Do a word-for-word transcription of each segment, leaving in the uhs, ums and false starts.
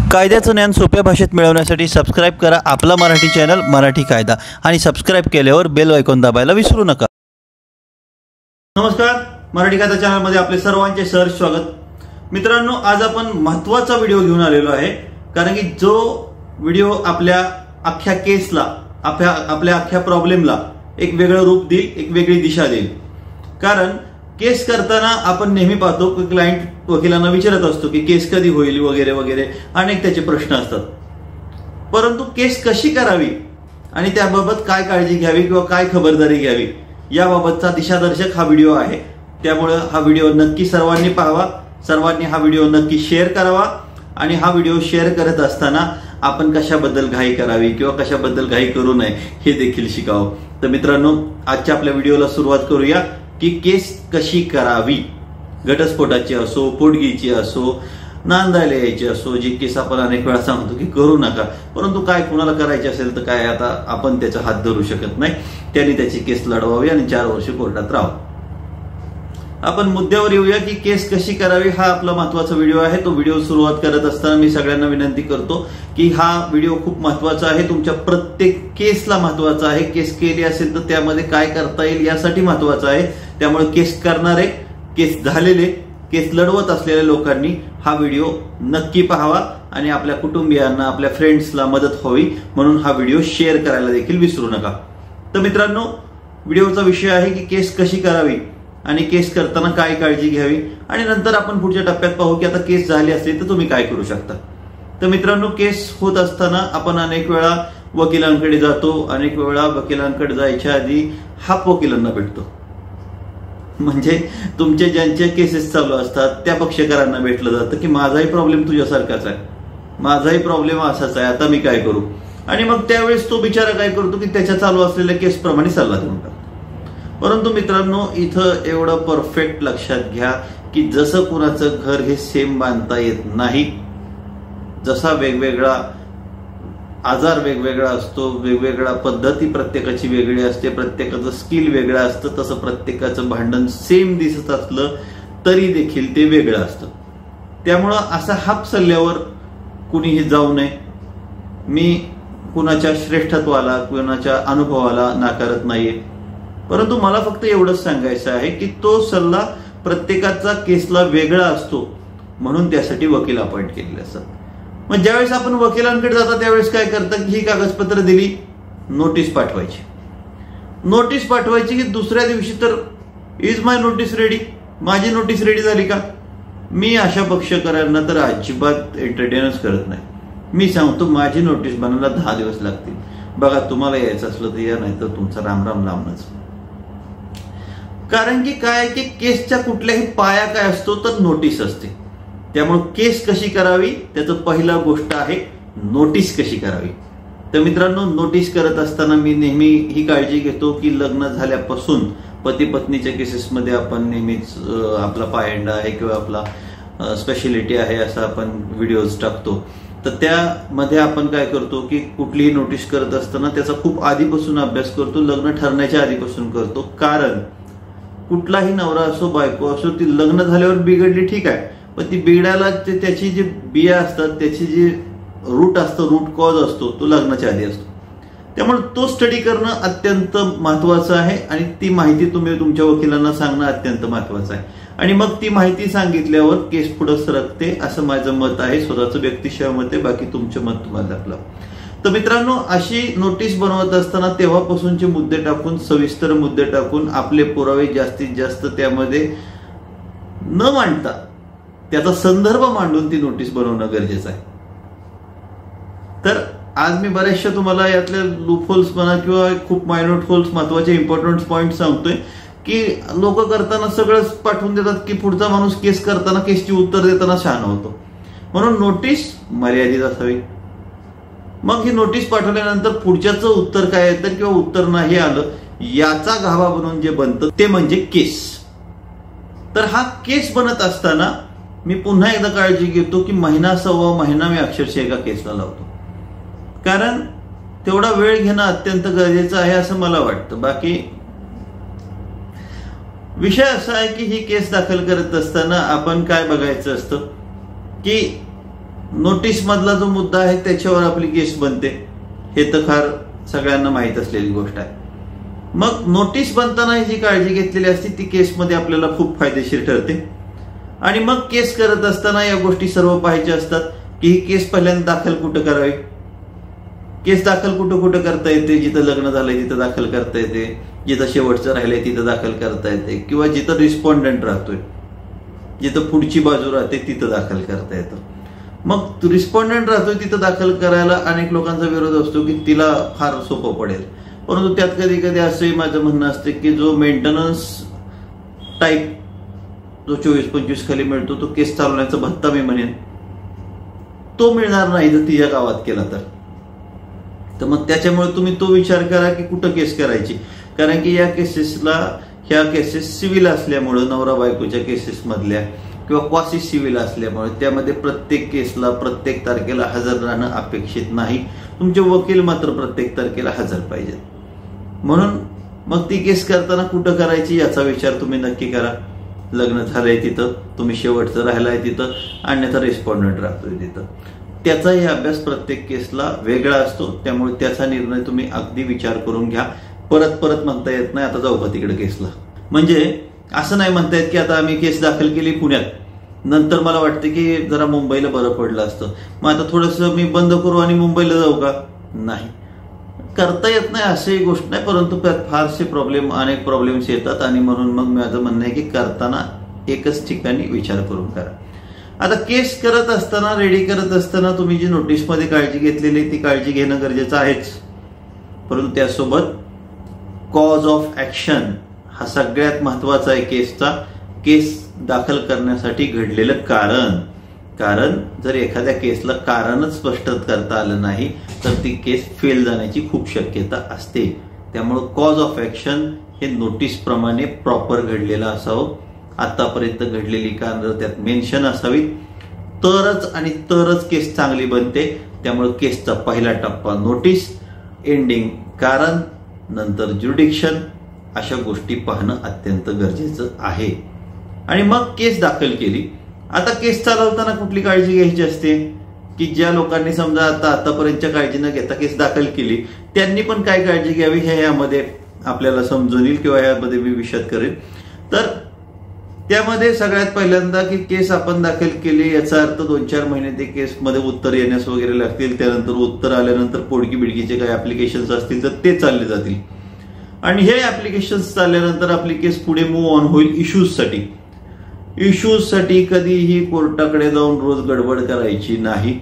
कायद्याचं ज्ञान सोप्या भाषेत मिळवण्यासाठी सबस्क्राइब करा आपला मराठी चॅनल मराठी कायदा आणि सबस्क्राइब केल्यावर बेल आयकॉन दाबायला विसरू नका। नमस्कार, मराठी कायदा चॅनल मध्ये आपले सर्वांचे सहर्ष स्वागत। मित्रांनो, आज आपण महत्त्वाचा व्हिडिओ घेऊन आलेलो आहे, कारण की जो व्हिडिओ आपल्या अख्ख्या केसला आपल्या आपल्या अख्ख्या प्रॉब्लेमला एक वेगळं रूप देईल, एक वेगळी दिशा देईल। कारण केस करताना आपण नेहमी पाहतो की क्लायंट वकिलांना विचारत असतो की केस कधी होईल वगैरे वगैरे अनेक त्याचे प्रश्न असतात, परंतु केस कशी करावी आणि त्याबाबत काय काळजी घ्यावी किंवा काय खबरदारी घ्यावी याबाबतचा दिशादर्शक हा व्हिडिओ आहे। त्यामुळे हा व्हिडिओ नक्की सर्वांनी पाहावा, सर्वांनी हा व्हिडिओ नक्की शेअर करावा आणि हा व्हिडिओ शेअर करत असताना आपण कशाबद्दल घाई करावी किंवा कशाबद्दल घाई करू नये हे देखील शिकावं। तर मित्रांनो, आजच्या आपल्या व्हिडिओला सुरुवात करूया की केस कशी करावी। घटस्फोटाची असो, पोटगीची असो, नांदायला यायची असो, जी केस आपण अनेक वेळा सांगतो की करू नका, परंतु काय कुणाला करायची असेल तर काय आता आपण त्याचा हात धरू शकत नाही, त्यांनी त्याची केस लढवावी आणि चार वर्ष कोर्टात राहावं। आपण मुद्द्यावर येऊया की केस कशी करावी हा आपला महत्त्वाचा व्हिडिओ आहे। तो व्हिडिओ सुरुवात करत असताना मी सगळ्यांना विनंती करतो की हा व्हिडिओ खूप महत्त्वाचा आहे, तुमच्या प्रत्येक केसला महत्त्वाचा आहे। केस केली असेल तर त्यामध्ये काय करता येईल यासाठी महत्त्वाचा आहे। त्यामुळे केस करणारे, केस झालेले, केस लढवत असलेल्या लोकांनी हा व्हिडिओ नक्की पाहावा आणि आपल्या कुटुंबियांना, आपल्या फ्रेंड्सला मदत व्हावी म्हणून हा व्हिडिओ शेअर करायला देखील विसरू नका। तर मित्रांनो, व्हिडिओचा विषय आहे की केस कशी करावी आणि केस करताना काय काळजी घ्यावी आणि नंतर आपण पुढच्या टप्प्यात पाहू की आता केस झाली असेल तर तुम्ही काय करू शकता। तर मित्रांनो, केस होत असताना आपण अनेक वेळा वकिलांकडे जातो, अनेक वेळा वकिलांकडे जायच्या आधी हाप वकिलांना भेटतो, म्हणजे तुमचे ज्यांचे केसेस चालू असतात त्या पक्षकारांना भेटलं जातं की माझाही प्रॉब्लेम तुझ्यासारखाच आहे, माझाही प्रॉब्लेम असाच आहे, आता मी काय करू। आणि मग त्यावेळेस तो बिचारा काय करतो की त्याच्या चालू असलेल्या केसप्रमाणे सल्ला देऊन टाकतो। परंतु मित्रांनो, इथं एवढं परफेक्ट लक्षात घ्या की जसं कुणाचं घर हे सेम बांधता येत नाही, जसा वेगवेगळा आजार वेगवेगळा असतो, वेगवेगळा पद्धती प्रत्येकाची वेगळी असते, प्रत्येकाचं स्किल वेगळं असतं, तसं प्रत्येकाचं भांडण सेम दिसत असलं तरी देखील ते वेगळं असतं। त्यामुळं असा हाप सल्ल्यावर कुणीही जाऊ नये। मी कुणाच्या श्रेष्ठत्वाला, कुणाच्या अनुभवाला नाकारत नाहीये, परंतु मला फक्त एवढंच सांगायचं आहे की तो सल्ला प्रत्येकाचा केसला वेगळा असतो, म्हणून त्यासाठी वकील अपॉइंट केलेले असतात। मग ज्यावेळेस आपण वकिलांकडे जाता त्यावेळेस काय करतात की ही कागदपत्र दिली, नोटीस पाठवायची, नोटीस पाठवायची की दुसऱ्या दिवशी तर इज माय नोटीस रेडी, माझी नोटीस रेडी झाली का। मी अशा पक्षकारांना तर अजिबात एंटरटेनच करत नाही। मी सांगतो माझी नोटीस बनायला दहा दिवस लागतील, बघा तुम्हाला यायचं असलं तर या, नाही तर तुमचा राम राम लांबच। कारण की काय की केसच्या कुठल्याही पाया काय असतो तर नोटीस असते। त्यामुळे केस कशी करावी त्याचं पहिला गोष्ट आहे नोटीस कशी करावी। तर मित्रांनो, नोटीस करत असताना मी नेहमी ही काळजी घेतो की लग्न झाल्यापासून पती पत्नीच्या केसेसमध्ये आपण नेहमीच आपला पायंडा आहे किंवा आपला स्पेशालिटी आहे असं आपण व्हिडिओज टाकतो। तर त्यामध्ये आपण काय करतो की कुठलीही नोटीस करत असताना त्याचा खूप आधीपासून अभ्यास करतो, लग्न ठरण्याच्या आधीपासून करतो। कारण कुठलाही नवरा असो, बायको असो, ती लग्न झाल्यावर बिघडली ठीक आहे, पण ती बिघडायला ते त्याची जी बिया असतात, त्याची जी रूट असतं, रूट कॉज असतो, तो लग्नाच्या आधी असतो। त्यामुळे तो स्टडी करणं अत्यंत महत्वाचं आहे आणि ती माहिती तुम्ही तुमच्या वकिलांना सांगणं अत्यंत महत्वाचं आहे। आणि मग ती माहिती सांगितल्यावर केस पुढे सरकते असं माझं मत आहे, स्वतःचं व्यक्तिशः मत आहे, बाकी तुमचं मत तुम्हाला आपलं। तर मित्रांनो, अशी नोटीस बनवत असताना तेव्हापासूनचे मुद्दे टाकून, सविस्तर मुद्दे टाकून, आपले पुरावे जास्तीत जास्त त्यामध्ये न मांडता त्याचा संदर्भ मांडून ती नोटीस बनवणं गरजेचं आहे। तर आज मी बऱ्याचशा तुम्हाला यातले लूपहोल्स म्हणा किंवा खूप मायन्यूट होल्स, महत्वाचे इम्पॉर्टंट पॉइंट सांगतोय की लोक करताना सगळंच पाठवून देतात की पुढचा माणूस केस करताना, केसची उत्तर देताना शहाणा होतो, म्हणून नोटीस मर्यादित असावी। मग ही नोटीस पाठवल्यानंतर पुढच्याचं उत्तर काय येतं किंवा उत्तर नाही आलं याचा गाभा बनून जे बनतं ते म्हणजे केस। तर हा केस बनत असताना मी पुन्हा एकदा काळजी घेतो की महिना सव्वा महिना मी अक्षरशः एका केसला लावतो, कारण तेवढा वेळ घेणं अत्यंत गरजेचं आहे असं मला वाटतं। बाकी विषय असा आहे की ही केस दाखल करत असताना आपण काय बघायचं असतं की नोटीस मधला जो मुद्दा आहे त्याच्यावर आपली केस बनते, हे तर फार सगळ्यांना माहीत असलेली गोष्ट आहे. मग नोटीस बनताना जी काळजी घेतलेली असते ती केसमध्ये आपल्याला खूप फायदेशीर ठरते. आणि मग केस करत असताना या गोष्टी सर्व पाहायच्या असतात की ही केस पहिल्यांदा दाखल कुठं करावी. केस दाखल कुठं कुठं करता येते, जिथं लग्न झालंय तिथं दाखल करता येते, जिथं शेवटचं राहिलंय तिथं दाखल करता येते, किंवा जिथं रिस्पॉन्डंट राहतोय, जिथं पुढची बाजू राहते तिथं दाखल करता येतं. मग रिस्पॉन्डंट राहतोय तिथं दाखल करायला अनेक लोकांचा विरोध असतो की तिला फार सोपं पडेल. परंतु त्यात कधी कधी असंही माझं म्हणणं असतं की जो मेंटेनन्स टाईप जो चोवीस पंचवीस खाली मिळतो तो केस चालवण्याचा भत्ता मी म्हणेन तो मिळणार नाही जर तिच्या गावात केला तर. तर मग त्याच्यामुळे तुम्ही तो विचार करा की कुठं केस करायची. कारण की या केसेसला ह्या केसेस सिव्हिल असल्यामुळं, नवरा बायकोच्या केसेस मधल्या किंवा क्वासी सिव्हिल असल्यामुळे त्यामध्ये प्रत्येक केसला प्रत्येक तारखेला हजर राहणं अपेक्षित नाही. तुमचे वकील मात्र प्रत्येक तारखेला हजर पाहिजेत. म्हणून मग ती केस करताना कुठं करायची याचा विचार तुम्ही नक्की करा. लग्न झालंय तिथं, तुम्ही शेवटचं राहिलाय तिथं, अन्यथा रिस्पॉन्डंट राहतोय तिथं. त्याचाही अभ्यास प्रत्येक केसला वेगळा असतो. त्यामुळे त्याचा निर्णय तुम्ही अगदी विचार करून घ्या. परत परत म्हणता येत नाही आता जाऊ का तिकडे केसला. म्हणजे असं नाही म्हणता येत की आता आम्ही केस दाखल केली पुण्यात, नंतर मला वाटतं की जरा मुंबईला बरं पडलं असतं, मग आता थोडंसं मी बंद करू आणि मुंबईला जाऊ का. नाही, करता येत नाही अशी गोष्ट नाही. परंतु त्यात फारसे प्रॉब्लेम, अनेक प्रॉब्लेम्स येतात. आणि म्हणून मग माझं म्हणणं आहे की करताना एकच ठिकाणी विचार करून करा. आता केस करत असताना, रेडी करत असताना तुम्ही जी नोटीसमध्ये काळजी घेतलेली ती काळजी घेणं गरजेचं आहेच. परंतु त्यासोबत कॉज ऑफ ऍक्शन हा सगळ्यात महत्वाचा आहे केसचा. केस दाखल करण्यासाठी घडलेलं कारण. कारण जर एखाद्या केसला कारणच स्पष्ट करता आलं नाही तर ती केस फेल जाण्याची खूप शक्यता असते. त्यामुळे कॉज ऑफ ऍक्शन हे नोटीस प्रमाणे प्रॉपर घडलेलं असावं. आतापर्यंत घडलेली कारण त्यात मेन्शन असावी, तरच आणि तरच केस चांगली बनते. त्यामुळे केसचा पहिला टप्पा नोटीस, एंडिंग कारण, नंतर ज्युडिक्शन, अशा गोष्टी पाहणं अत्यंत गरजेचं आहे. आणि मग केस दाखल केली. आता केस चालवताना कुठली काळजी घ्यायची असते की ज्या लोकांनी समजा आता आतापर्यंतच्या काळजी न घेता केस दाखल केली त्यांनी पण काय काळजी घ्यावी हे यामध्ये आपल्याला समजून येईल किंवा यामध्ये मी विशद करेन. तर त्यामध्ये सगळ्यात पहिल्यांदा की केस आपण दाखल केली याचा अर्थ दोन चार महिने ते केसमध्ये उत्तर येण्यास वगैरे लागतील. त्यानंतर उत्तर आल्यानंतर पोडकी बिडकीचे काही ऍप्लिकेशन्स असतील तर ते चालले जातील. आणि हे ऍप्लिकेशन्स चालल्यानंतर आपली केस पुढे मूव्ह ऑन होईल इश्यूजसाठी. इश्यूजसाठी कधीही कोर्टाकडे जाऊन रोज गडबड करायची नाही.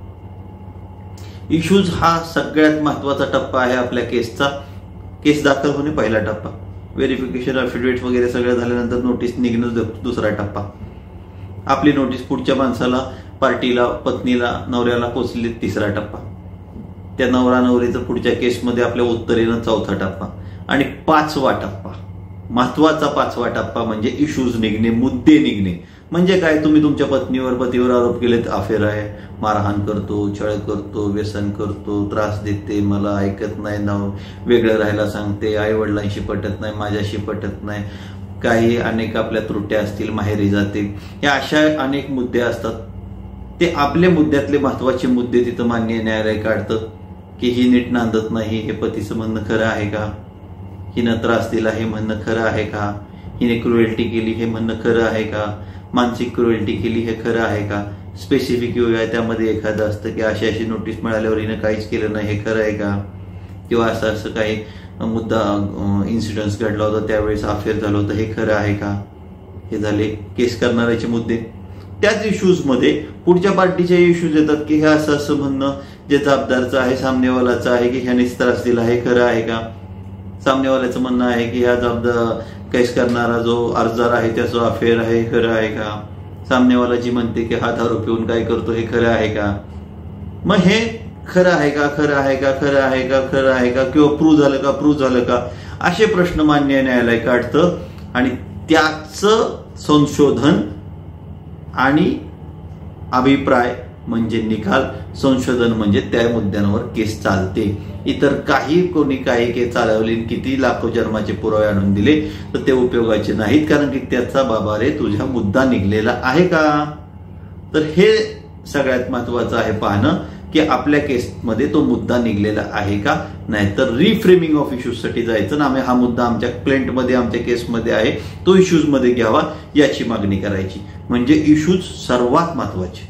इश्यूज हा सगळ्यात महत्वाचा टप्पा आहे आपल्या केसचा. केस दाखल होणे पहिला टप्पा, व्हेरिफिकेशन, अफिडेविट वगैरे सगळं झाल्यानंतर नोटीस निघणं दुसरा टप्पा. आपली नोटीस पुढच्या माणसाला, पार्टीला, पत्नीला, नवऱ्याला पोचली तिसरा टप्पा. त्या नवरा नवरीचं पुढच्या केसमध्ये आपल्या उत्तर येणं चौथा टप्पा. आणि पाचवा टप्पा, महत्वाचा पाचवा टप्पा म्हणजे इश्यूज निघणे, मुद्दे निघणे. म्हणजे काय, तुम्ही तुमच्या पत्नीवर, पतीवर आरोप केलेत अफेअर आहे, मारहाण करतो, छळ करतो, व्यसन करतो, त्रास देते, मला ऐकत नाही, नव वेगळं राहायला सांगते, आई वडिलांशी पटत नाही, माझ्याशी पटत नाही, काही अनेक आपल्या त्रुट्या असतील, माहेरी जाते, या अशा अनेक मुद्दे असतात. ते आपल्या मुद्द्यातले महत्वाचे मुद्दे तिथं मान्य न्यायालय काढतं की ही नीट नांदत नाही, हे पतीचं म्हणणं खरं आहे का, हिनं त्रास दिला हे म्हणणं खरं आहे का, हिने क्रुएल्टी केली हे म्हणणं खरं आहे का, मानसिक क्रुएल्टी केली हे खरं आहे का, स्पेसिफिक आहे त्यामध्ये एखादं असतं की अशी अशी नोटीस मिळाल्यावर हिनं काहीच केलं नाही हे खरं आहे का, किंवा असं असं काही मुद्दा इन्सिडेंट्स घडला होता त्यावेळेस अफेअर झालं होतं हे खरं आहे का. हे झाले केस करणाऱ्याचे मुद्दे. त्याच इश्यूजमध्ये पुढच्या पार्टीचे इश्यूज येतात की हे असं असं म्हणणं जे जबाबदारचं आहे, सामनेवालाचं आहे की ह्यानेच त्रास दिला हे खरं आहे का. सामनेवाल्याचं म्हणणं आहे की ह्या जबाबदार केस करणारा जो अर्जदार आहे त्याचं अफेअर आहे खरं आहे का. सामनेवालाची म्हणते की हा दारू पिऊन काय करतो हे खरं आहे का. मग हे खरं आहे का, खरं आहे का, खरं आहे का, खरं आहे का, किंवा प्रूव्ह झालं का, प्रूव्ह झालं का, असे प्रश्न मान्य न्यायालय काढतं. आणि त्याचं संशोधन आणि अभिप्राय म्हणजे निकाल, संशोधन म्हणजे त्या मुद्द्यांवर केस चालते. इतर काही कोणी काही केस चालवली, किती लाखो जन्माचे पुरावे आणून दिले तर ते उपयोगाचे नाहीत. कारण की त्याचा बाबा रे तुझा मुद्दा निघलेला आहे का. तर हे सगळ्यात महत्वाचं आहे पाहणं की आपल्या केसमध्ये तो मुद्दा निघलेला आहे का, नाहीतर रिफ्रेमिंग ऑफ इश्यूज साठी जायचं ना, आम्ही हा मुद्दा आमच्या क्लायंटमध्ये आमच्या केसमध्ये आहे तो इश्यूज मध्ये घ्यावा याची मागणी करायची. म्हणजे इश्यूज सर्वात महत्वाचे.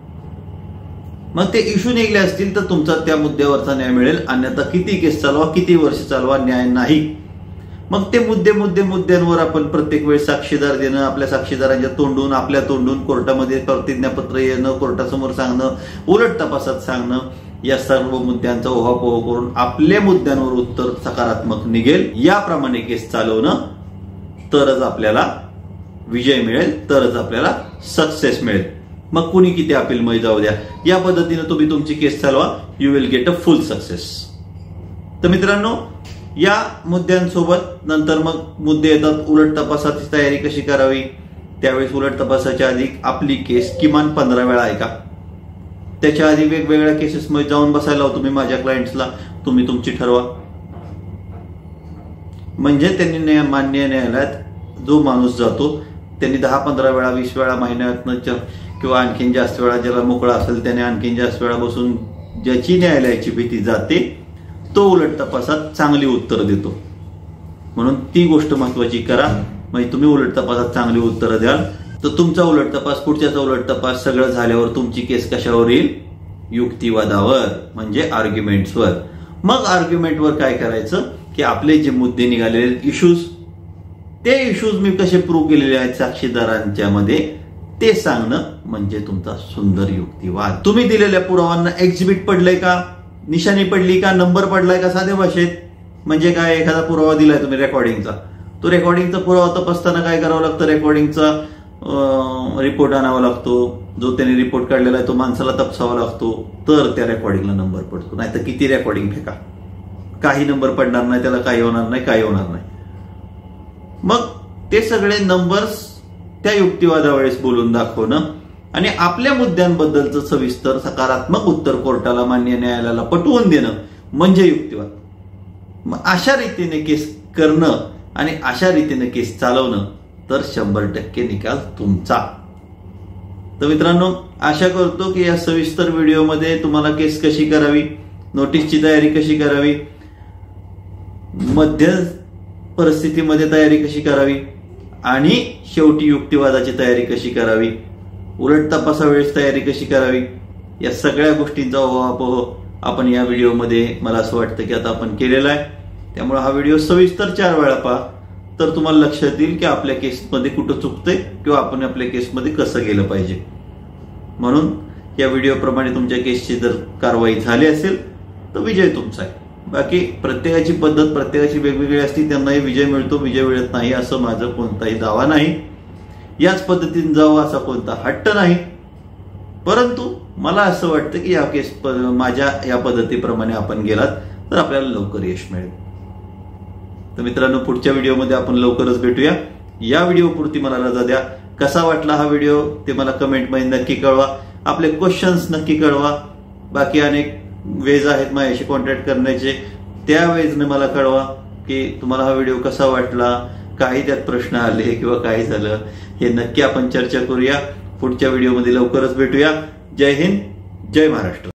मग ते इश्यू निघले असतील तर तुमचा त्या मुद्द्यावरचा न्याय मिळेल, अन्यथा किती केस चालवा किती वर्ष चालवा न्याय नाही. मग ते मुद्दे मुद्दे मुद्द्यांवर आपण प्रत्येक वेळेस साक्षीदार देणं, आपल्या साक्षीदारांच्या तोंडून आपल्या तोंडून कोर्टामध्ये प्रतिज्ञापत्र येणं, कोर्टासमोर सांगणं, उलट तपासात सांगणं, या सर्व मुद्द्यांचा ओहापोह करून आपल्या मुद्द्यांवर उत्तर सकारात्मक निघेल याप्रमाणे केस चालवणं, तरच आपल्याला विजय मिळेल, तरच आपल्याला सक्सेस मिळेल. मग कुणी किती अपीलमध्ये जाऊ द्या, या पद्धतीने तुम्ही तुमची केस चालवा, you will get a full success. तर मित्रांनो, या मुद्द्यांसोबत नंतर मग मुद्दे येतात उलट तपासाची तयारी कशी करावी. त्यावेळेस उलट तपासाच्या आधी आपली केस किमान पंधरा वेळा ऐका. त्याच्या आधी वेगवेगळ्या केसेसमध्ये जाऊन बसायला लावा तुम्ही माझ्या क्लायंट्सला, तुम्ही तुमची ठरवा. म्हणजे त्यांनी मान्य न्यायालयात जो माणूस जातो त्यांनी दहा पंधरा वेळा वीस वेळा महिन्यातनं किंवा आणखीन जास्त वेळा, ज्याला मोकळा असेल त्याने आणखीन जास्त वेळा बसून ज्याची न्यायालयाची भीती जाते तो उलट तपासात चांगली उत्तर देतो. म्हणून ती गोष्ट महत्वाची करा. म्हणजे तुम्ही उलट तपासात चांगली उत्तरं द्याल तर तुमचा उलट तपास, पुढच्याचा उलट तपास सगळं झाल्यावर तुमची केस कशावर येईल, युक्तिवादावर, म्हणजे आर्ग्युमेंट्सवर. मग आर्ग्युमेंटवर काय करायचं की आपले जे मुद्दे निघालेले इश्यूज, ते इश्यूज मी कसे प्रूव्ह केलेले आहेत साक्षीदारांच्या मध्ये ते सांगणं म्हणजे तुमचा सुंदर युक्तिवाद. तुम्ही दिलेल्या पुराव्यांना एक्झिबिट पडलंय का, निशाणी पडली का, नंबर पडलाय का, साध्या भाषेत. म्हणजे काय, एखादा पुरावा दिलाय तुम्ही रेकॉर्डिंगचा, तो रेकॉर्डिंगचा पुरावा तपासताना काय करावं लागतं, रेकॉर्डिंगचा रिपोर्ट आणावा लागतो, जो त्याने रिपोर्ट काढलेला आहे तो माणसाला तपासावा लागतो, तर त्या रेकॉर्डिंगला नंबर पडतो. नाही तर किती रेकॉर्डिंग फेका, काही नंबर पडणार नाही, त्याला काही होणार नाही, काही होणार नाही. मग ते सगळे नंबर्स त्या युक्तिवादावेळेस बोलून दाखवणं आणि आपल्या मुद्द्यांबद्दलचं सविस्तर सकारात्मक उत्तर कोर्टाला, मान्य न्यायालयाला पटवून देणं म्हणजे युक्तिवाद. मग अशा रीतीने केस करणं आणि अशा रीतीने केस चालवणं तर शंभर टक्के निकाल तुमचा. तर मित्रांनो, आशा करतो की या सविस्तर व्हिडिओमध्ये तुम्हाला केस कशी करावी, नोटीसची तयारी कशी करावी, मध्य परिस्थितीमध्ये तयारी कशी करावी आणि शेवटी युक्तिवादाची तयारी कशी करावी, उलट तपासावेळेस तयारी कशी करावी, या सगळ्या गोष्टींचा ओहापोह आपण या व्हिडिओमध्ये मला असं वाटतं की आता आपण केलेला आहे. त्यामुळे हा व्हिडिओ सविस्तर चार वेळा पहा, तर तुम्हाला लक्षात येईल की आपल्या केसमध्ये कुठं चुकतंय किंवा आपण आपल्या केसमध्ये कसं गेलं पाहिजे. म्हणून या व्हिडिओप्रमाणे तुमच्या केसची जर कारवाई झाली असेल तर विजय तुमचा आहे. बाकी प्रत्येकाची पद्धत प्रत्येकाची वेगवेगळी असते, त्यांनाही विजय मिळतो, विजय मिळत नाही असं माझं कोणताही दावा नाही. याच पद्धतीने जावं असा कोणता हट्ट नाही. परंतु मला असं वाटतं की या केस माझ्या या पद्धतीप्रमाणे आपण गेलात तर आपल्याला लवकर यश मिळेल. तर मित्रांनो, पुढच्या व्हिडिओमध्ये आपण लवकरच भेटूया. या व्हिडिओ पुरती मला रजा द्या. कसा वाटला हा व्हिडिओ ते मला कमेंटमध्ये नक्की कळवा. आपले क्वेश्चन्स नक्की कळवा. बाकी अनेक वेज आहेत माझ्याशी कॉन्टॅक्ट करण्याचे, त्या वेजने मला कळवा की तुम्हाला हा व्हिडिओ कसा वाटला, काही त्यात प्रश्न आले किंवा काही झालं, हे नक्की आपण चर्चा करूया. पुढच्या व्हिडिओमध्ये लवकरच भेटूया. जय हिंद, जय महाराष्ट्र.